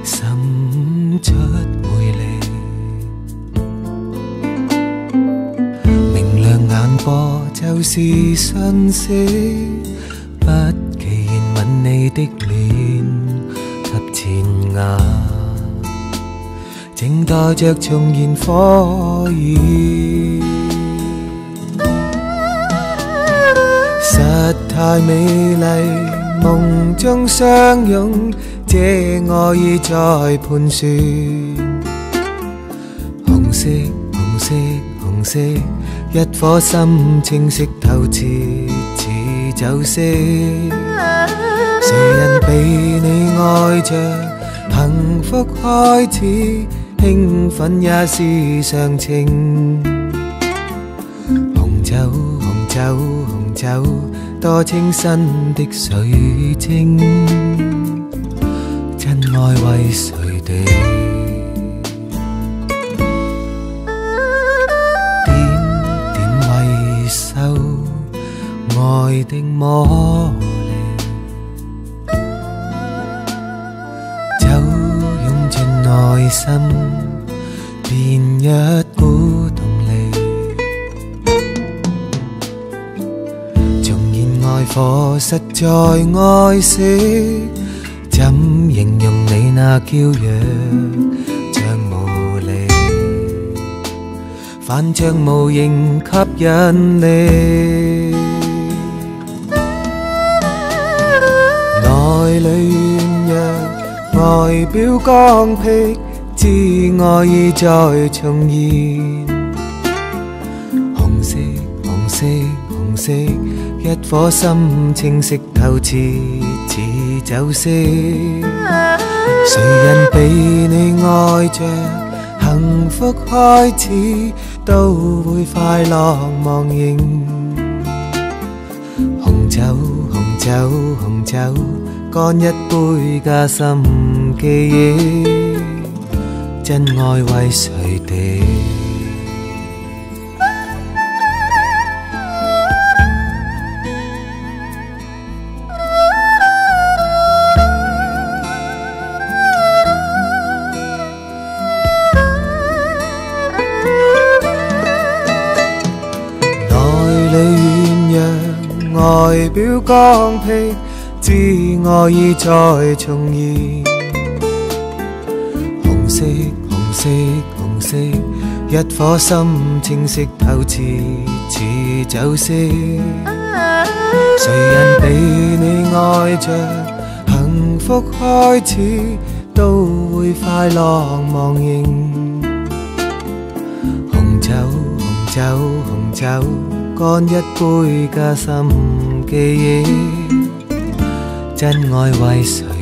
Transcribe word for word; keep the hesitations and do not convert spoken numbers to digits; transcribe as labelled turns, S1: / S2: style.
S1: 滲出魅力。明亮眼波就是訊息，不期然吻你的臉及前牙，靜待着重燃火焰。實太美麗，夢中相擁，這愛意在盤旋。紅色紅色紅色，一顆心清晰透徹似酒色。誰人被你愛着，幸福開始，興奮也是常情。紅酒紅酒紅酒，多清新的水晶，真愛為誰地？點點維修愛的魔力，酒湧進內心，變一股動力。愛火實在愛惜，怎形容你那嬌弱像無力，反像無形吸引力。內裏軟弱，外表剛愎，知愛意在重現。紅色紅色紅色，一顆心清晰透徹似酒色。誰人被你愛着，幸福開始，都會快樂忘形。紅酒紅酒紅酒，乾一杯加深記憶，真愛為誰地？外表剛愎，知愛意在重現。紅色紅色紅色，一顆心清晰透徹似酒色。誰人被你愛着，幸福開始，都會快樂忘形。紅酒紅酒紅酒，乾一杯加深記憶，真愛為誰？